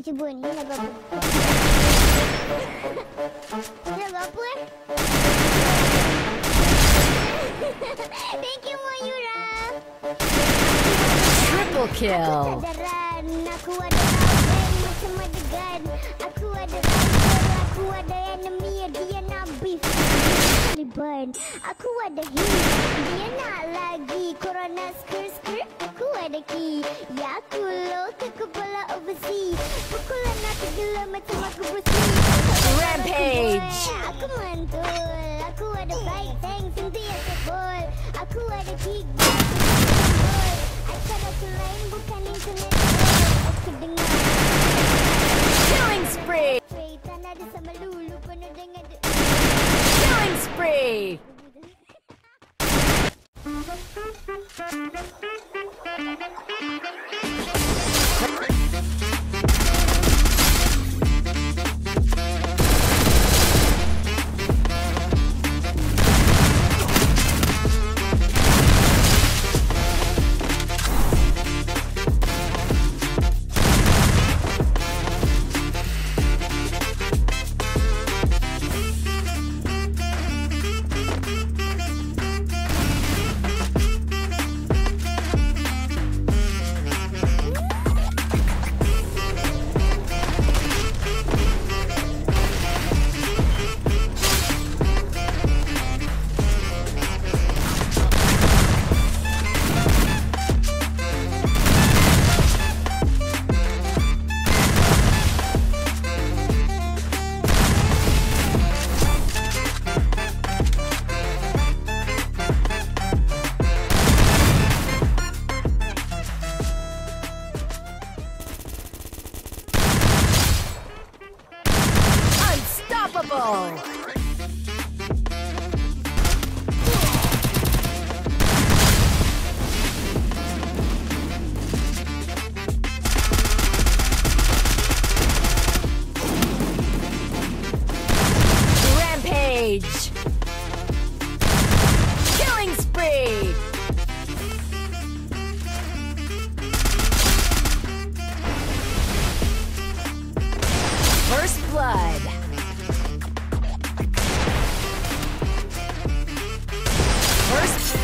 cuba ni. Lagu apa? Lagu apa Thank you, Mayura. Triple kill. Kesadaran, aku ada abang macam adegan. Aku ada rival, aku ada enemy, dia nak beef. Taliban, aku ada hit, dia nak lagi. Corona skr, aku ada key. Ya aku low ke kepala overseas. Pukulan aku gila macam aku Bruce Lee. Rampage. Aku mantul, aku ada fight tank, sentiasa ball. Aku ada kick, acara aku lain bukan internet. Aku dengar Killing spree. tanah ada sama lulu penuh dengan Killing spree. Unstoppable. Rampage. Killing spree. First blood. First.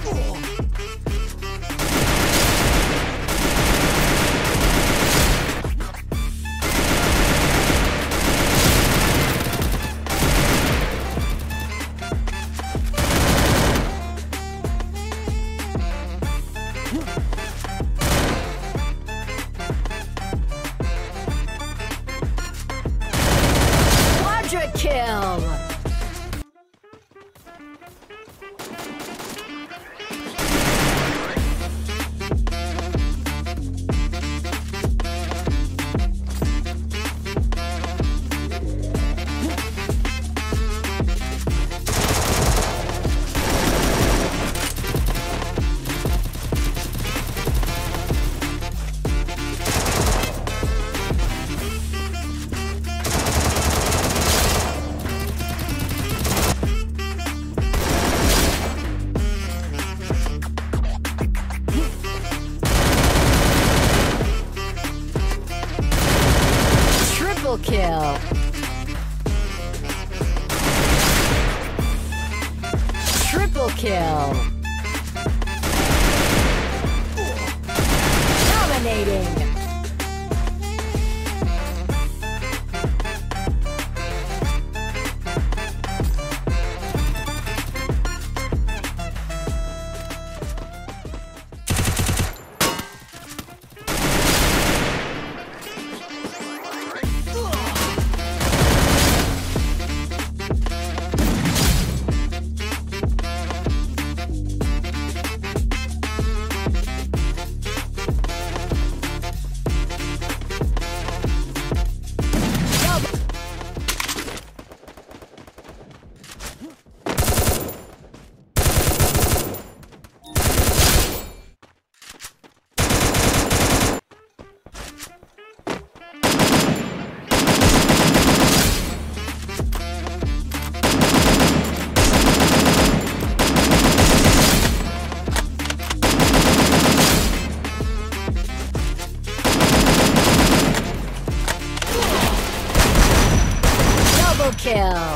Quadra kill. Triple kill. Triple kill. Dominating. Triple kill.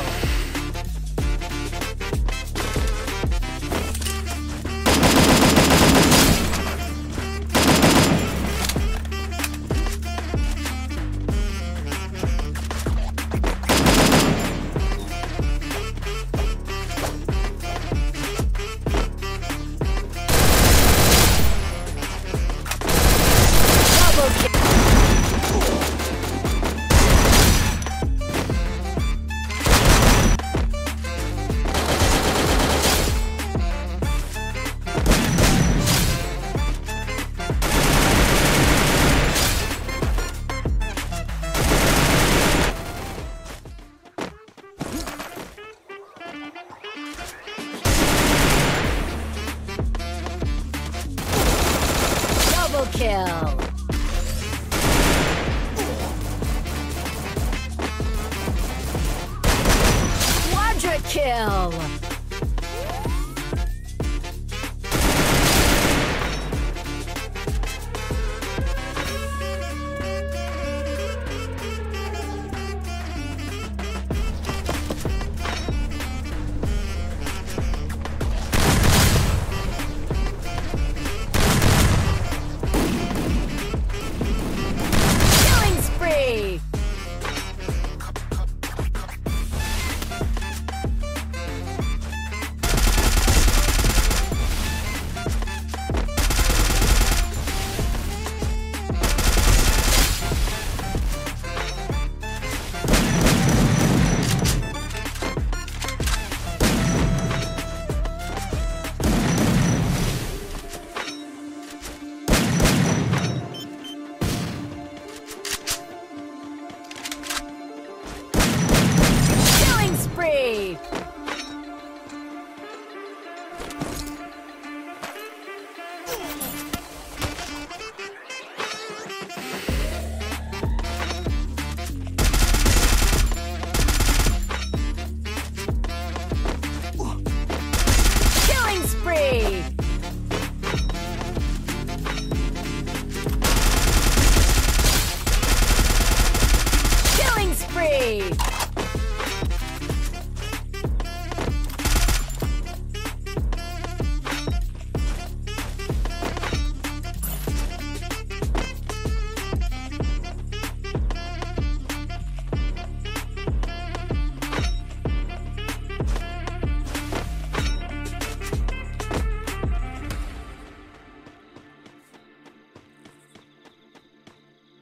Double kill. Quadra kill. Killing spree. Killing spree. Killing spree. Killing spree.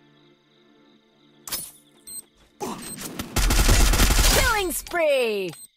Killing spree.